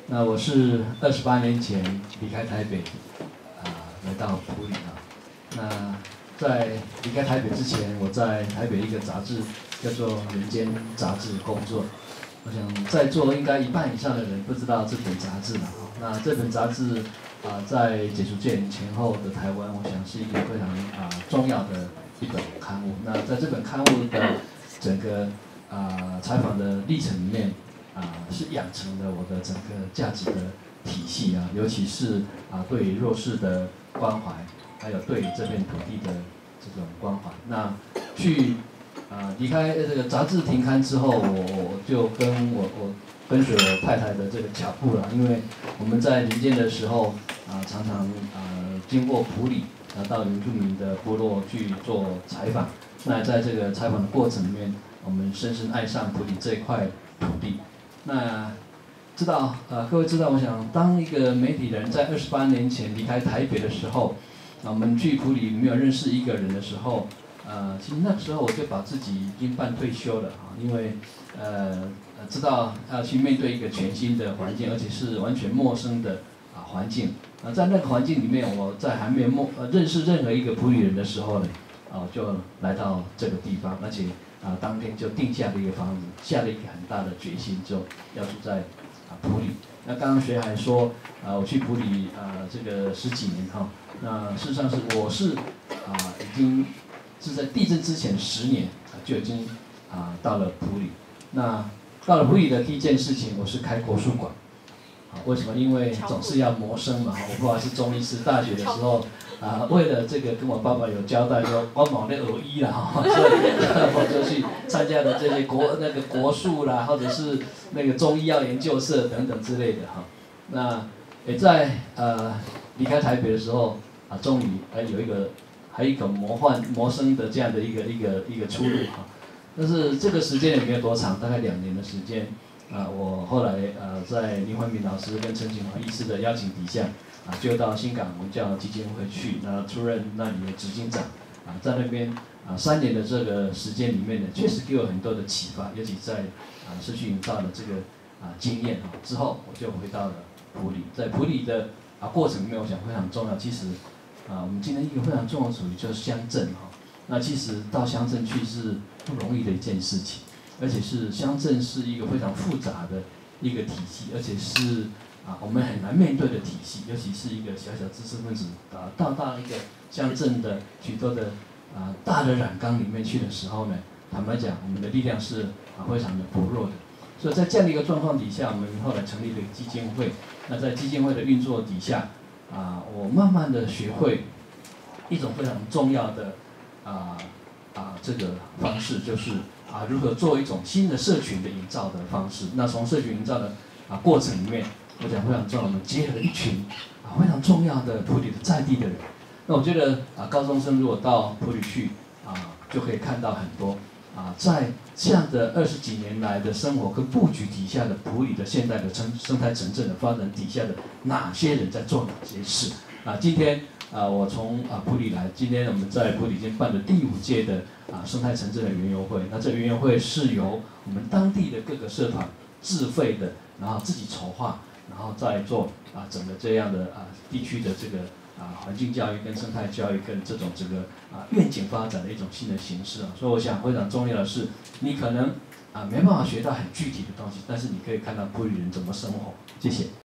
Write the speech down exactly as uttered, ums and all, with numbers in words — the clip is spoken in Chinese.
那我是二十八年前离开台北，啊、来到埔里啊。那在离开台北之前，我在台北一个杂志叫做《人间》杂志工作。我想在座应该一半以上的人不知道这本杂志了啊。那这本杂志啊、在解除戒严前后的台湾，我想是一个非常啊、重要的一本刊物。那在这本刊物的整个啊、采访的历程里面。 啊，是养成了我的整个价值的体系啊，尤其是啊对弱势的关怀，还有对这片土地的这种关怀。那去啊离开这个杂志停刊之后，我我就跟我我跟随我太太的这个脚步了，因为我们在林间的时候啊，常常啊经过埔里，啊到原住民的部落去做采访。那在这个采访的过程里面，我们深深爱上埔里这一块土地。 那知道呃，各位知道，我想当一个媒体人在二十八年前离开台北的时候，啊，我们去埔里没有认识一个人的时候，呃，其实那时候我就把自己已经半退休了啊，因为呃知道要去面对一个全新的环境，而且是完全陌生的啊环境。啊，在那个环境里面，我在还没有陌呃认识任何一个埔里人的时候呢，啊，就来到这个地方，而且。 啊，当天就定下了一个房子，下了一个很大的决心，之后要住在啊埔里。那刚刚学海说，啊，我去埔里啊这个十几年哈，那事实上是我是啊已经是在地震之前十年啊就已经啊到了埔里。那到了埔里的第一件事情，我是开国术馆。啊，为什么？因为总是要谋生嘛。我不管是中医师，大学的时候。 啊，为了这个跟我爸爸有交代说，我某那耳医啦哈，所以我就去参加了这些国那个国术啦，或者是那个中医药研究社等等之类的哈。那也在呃离开台北的时候啊，终于还有一个还有一个魔幻谋生的这样的一个一个一个出路哈。但是这个时间也没有多长，大概两年的时间啊，我后来呃在林怀民老师跟陈景华医师的邀请底下。 啊，就到新港文教基金会去，那出任那里的执行长，啊，在那边啊三年的这个时间里面呢，确实给我很多的启发，尤其在啊社区营造的这个啊经验啊之后，我就回到了埔里，在埔里的啊过程里面，我想非常重要。其实啊，我们今天一个非常重要的主题就是乡镇哈，那其实到乡镇去是不容易的一件事情，而且是乡镇是一个非常复杂的一个体系，而且是。 啊，我们很难面对的体系，尤其是一个小小知识分子啊，到到一个乡镇的许多的啊大的染缸里面去的时候呢，坦白讲，我们的力量是啊非常的薄弱的。所以在这样的一个状况底下，我们后来成立了基金会。那在基金会的运作底下，啊，我慢慢的学会一种非常重要的啊啊这个方式，就是啊如何做一种新的社群的营造的方式。那从社群营造的啊过程里面。 我讲非常重要，我们结合了一群啊非常重要的埔里的在地的人。那我觉得啊，高中生如果到埔里去啊，就可以看到很多啊，在这样的二十几年来的生活跟布局底下的埔里的现代的生生态城镇的发展底下的哪些人在做哪些事啊？今天啊，我从啊埔里来，今天我们在埔里已经办了第五届的啊生态城镇的园游会。那这园游会是由我们当地的各个社团自费的，然后自己筹划。 然后再做啊整个这样的啊地区的这个啊环境教育跟生态教育跟这种这个啊愿景发展的一种新的形式啊，所以我想非常重要的是，你可能啊没办法学到很具体的东西，但是你可以看到埔里人怎么生活。谢谢。